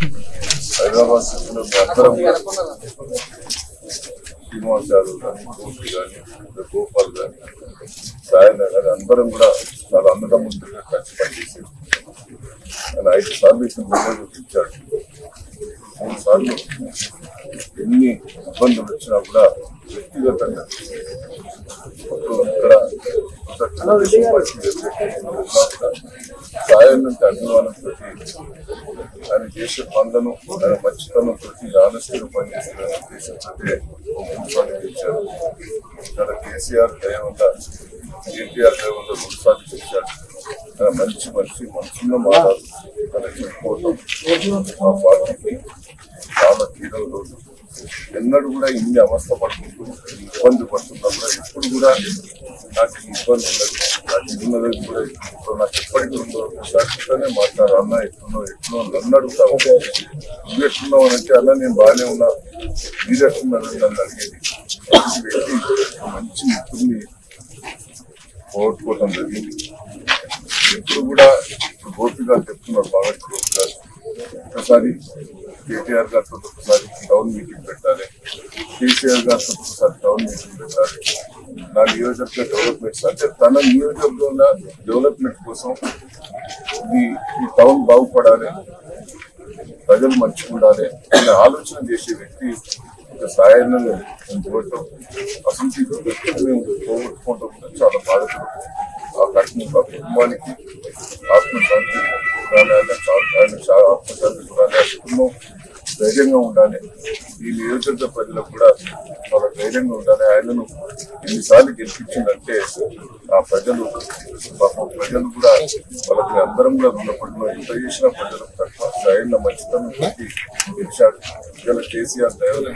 హైదరాబాద్ సిటీలో అందరం శ్రీనివాస్ యాదవ్ కానీ కోటి కానీ గోపాల్ కానీ సాయన కానీ అందరం కూడా చాలా అన్నదమ్ములుగా కలిసి పనిచేసేది. ఆయన 5 సార్లు ఇచ్చాడు. 3 సార్లు ఎన్ని ఇబ్బందులు వచ్చినా కూడా వ్యక్తిగతంగా ఇక్కడ సాయం నుండి అభిమానంతో ఆయన చేసే పనులను ఆయన మంచితనంతో ఆనెస్ట్గా పనిచేసిన ఉద్దేశంతో 3 సార్లు గెలిచారు. ఇక్కడ కేసీఆర్ దయ వల్ల కేటీఆర్ దయ వల్ల 2 సార్లు గెలిచాడు. మంచి మనసున్న మాట్లాడు తన చెప్పుకోవటం ఆ పార్టీకి చాలా తీరం రోజు. ఎన్నడూ కూడా ఇన్ని అవస్థ పడుతుంటూ ఇబ్బంది పడుతున్నా కూడా ఎప్పుడు కూడా నాకు ఇబ్బంది ఉండదు. నాకు ఉన్నది కూడా ఇప్పుడు నాకు ఎప్పటికీ ఉందో సాక్షిగానే మాట్లాడు. అన్న ఎట్లున్నావు నన్ను అడుగుతావు. నువ్వు ఎట్లున్నావు అని అంటే అన్న నేను బాగానే ఉన్నా, మీరు ఎట్లున్నారని నన్ను అడిగేది. వ్యక్తి మంచి మిత్రుని పోగొట్టుకోవడం జరిగింది. ఎప్పుడు కూడా గోపి గారు చెప్తున్నారు, బాగా గోపి గారు ఒకసారి కేటీఆర్ గారితో ఒకసారి టౌన్ మీటింగ్ పెట్టాలి, కేసీఆర్ గారితో ఒకసారి టౌన్ మీటింగ్ పెట్టాలి. నా నియోజకవర్గ డెవలప్మెంట్స్ అంటే తన నియోజకవర్గంలో డెవలప్మెంట్ కోసం ఈ టౌన్ బాగుపడాలి, ప్రజలు మంచిగా ఉండాలి అనే ఆలోచన చేసే వ్యక్తి సాయాన్ని చూడటం అసలు వ్యక్తులు మేము పోగొట్టుకోవడం చాలా బాధపడుతుంది. ఆ కుటుంబానికి ఆత్మశాంతి ఆత్మశాంతి చూడాలి. ఆ కుటుంబం ధైర్యంగా ఉండాలి. ఈ నియోజకవర్గ ప్రజలకు కూడా చాలా ధైర్యంగా ఉండాలి. ఆయనను ఎన్నిసార్లు గెలిపించిందంటే ఆ ప్రజలు కూడా వాళ్ళకి అందరం కూడా రుణపడిన ఎంత చేసిన ప్రజలకు తక్కువ స్థాయిలో మంచితనం పెట్టి గెలిచాడు. ఇలా కేసీఆర్ దయవల్ల